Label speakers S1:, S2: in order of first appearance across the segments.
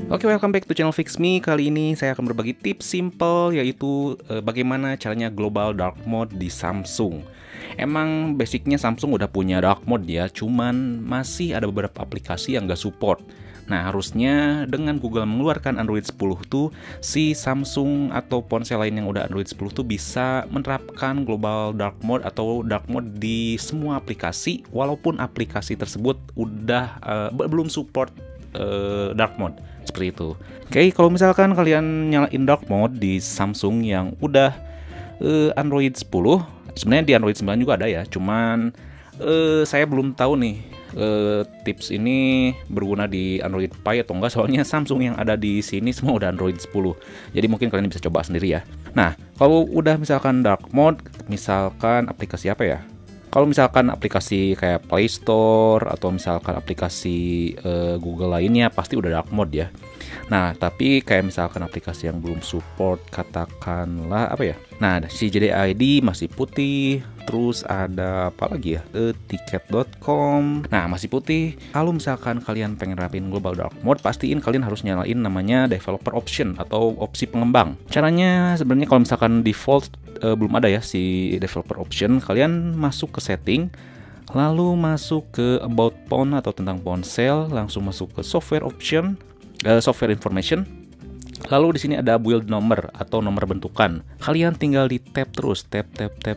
S1: Oke, welcome back to channel Fix Me. Kali ini saya akan berbagi tips simple, yaitu bagaimana caranya global dark mode di Samsung. Emang basicnya Samsung udah punya dark mode ya, cuman masih ada beberapa aplikasi yang nggak support. Nah, harusnya dengan Google mengeluarkan Android 10 tuh, si Samsung atau ponsel lain yang udah Android 10 tuh bisa menerapkan global dark mode atau dark mode di semua aplikasi, walaupun aplikasi tersebut udah belum support dark mode. Seperti itu. Oke, kalau misalkan kalian nyalain dark mode di Samsung yang udah Android 10, sebenarnya di Android 9 juga ada ya, cuman saya belum tahu nih tips ini berguna di Android Pie atau enggak, soalnya Samsung yang ada di sini semua udah Android 10. Jadi mungkin kalian bisa coba sendiri ya. Nah, kalau udah misalkan dark mode, misalkan aplikasi apa ya? Kalau misalkan aplikasi kayak Play Store atau misalkan aplikasi Google lainnya pasti udah dark mode ya. Nah, tapi kayak misalkan aplikasi yang belum support, katakanlah apa ya? Nah, si JDID masih putih, terus ada apa lagi ya? Tiket.com. Nah, masih putih. Kalau misalkan kalian pengen rapin global dark mode, pastiin kalian harus nyalain namanya developer option atau opsi pengembang. Caranya sebenarnya kalau misalkan default belum ada ya si developer option, kalian masuk ke setting, lalu masuk ke about phone atau tentang ponsel, langsung masuk ke software option, software information. Lalu di sini ada build number atau nomor bentukan. Kalian tinggal di tab terus, tab.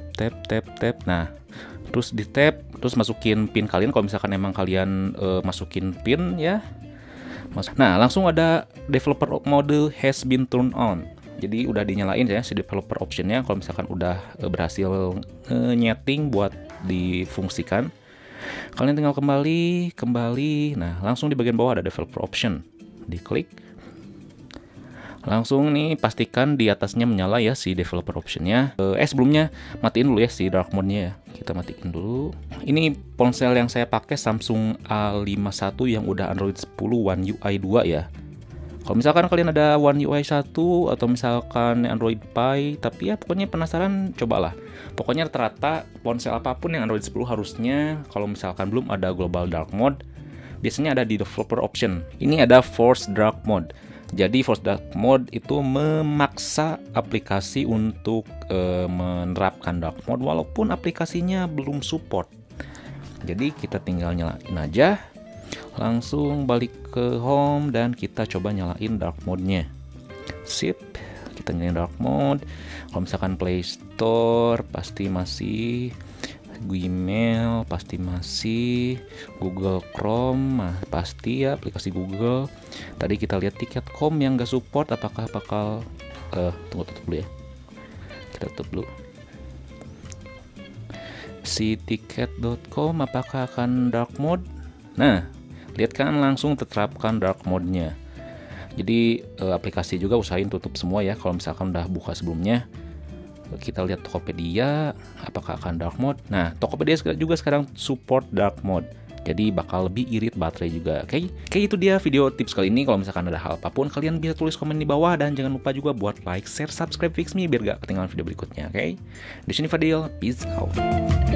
S1: Nah, terus di tab, terus masukin pin kalian kalau misalkan emang kalian masukin pin ya. Nah, langsung ada developer mode has been turned on. Jadi udah dinyalain ya si developer optionnya kalau misalkan udah berhasil nyeting buat difungsikan. Kalian tinggal kembali. Nah, langsung di bagian bawah ada developer option. Diklik. Langsung nih pastikan di atasnya menyala ya si developer optionnya. Sebelumnya matiin dulu ya si dark mode-nya ya. Kita matiin dulu. Ini ponsel yang saya pakai Samsung A51 yang udah Android 10 One UI 2 ya. Kalau misalkan kalian ada One UI 1 atau misalkan Android Pie, tapi ya pokoknya penasaran, cobalah. Pokoknya rata-rata ponsel apapun yang Android 10 harusnya kalau misalkan belum ada global dark mode, biasanya ada di developer option. Ini ada force dark mode. Jadi force dark mode itu memaksa aplikasi untuk menerapkan dark mode walaupun aplikasinya belum support. Jadi kita tinggal nyalain aja. Langsung balik ke home dan kita coba nyalain dark mode-nya. Sip, kita nyalain dark mode. Kalau misalkan Play Store pasti masih, Gmail pasti masih, Google Chrome pasti ya, aplikasi Google. Tadi kita lihat tiket.com yang gak support, apakah bakal tunggu, tutup dulu ya. Kita tutup dulu. Si tiket.com apakah akan dark mode? Nah, lihat kan langsung terterapkan dark mode-nya. Jadi aplikasi juga usahain tutup semua ya kalau misalkan udah buka sebelumnya. Kita lihat Tokopedia apakah akan dark mode. Nah, Tokopedia juga sekarang support dark mode. Jadi bakal lebih irit baterai juga. Oke, itu dia video tips kali ini. Kalau misalkan ada hal apapun, kalian bisa tulis komen di bawah dan jangan lupa juga buat like, share, subscribe Fix Me biar gak ketinggalan video berikutnya. Oke, di sini Fadil, peace out.